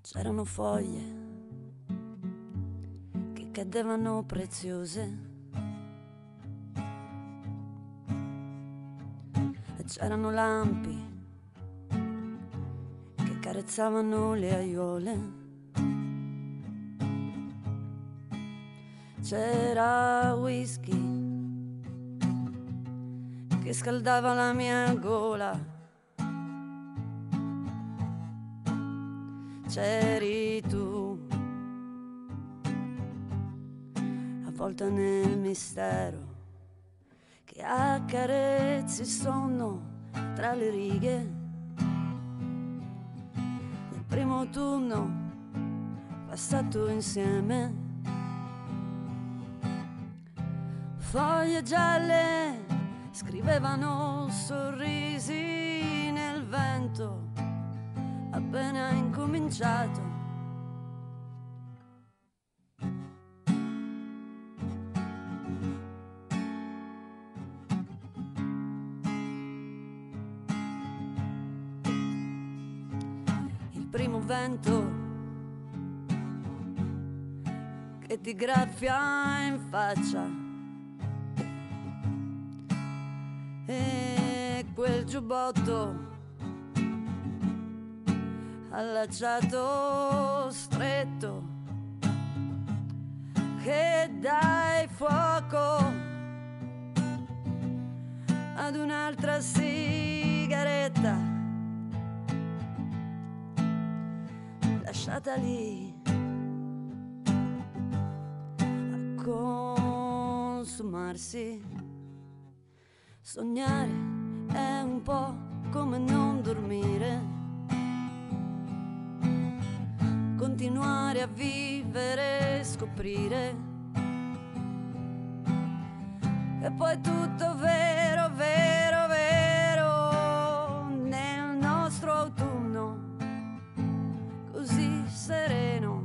C'erano foglie che cadevano preziose e c'erano lampi che carezzavano le aiuole. C'era whisky che scaldava la mia gola. C'eri tu, avvolta nel mistero, che accarezzi il sonno tra le righe. Nel primo autunno passato insieme, foglie gialle scrivevano sorrisi nel vento appena incominciato. Il primo vento che ti graffia in faccia e quel giubbotto allacciato stretto che dai fuoco ad un'altra sigaretta lasciata lì a consumarsi. Sognare è un po' come non dormire, continuare a vivere, scoprire e poi tutto vero, vero, vero nel nostro autunno così sereno.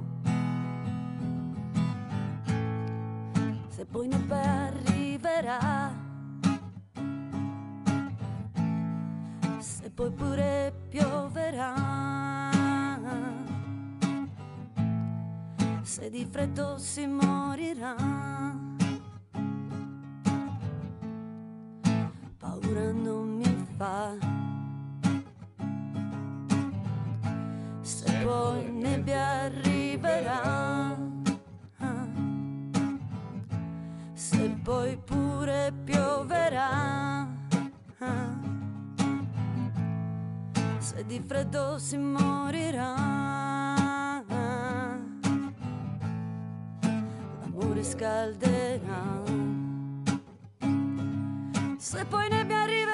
Se poi ne arriverà, se poi pure pioverà, se di freddo si morirà, paura non mi fa. Se poi nebbia arriverà, se poi pure pioverà, se di freddo si morirà, l'amore scalderà. Se poi nebbia arriverà,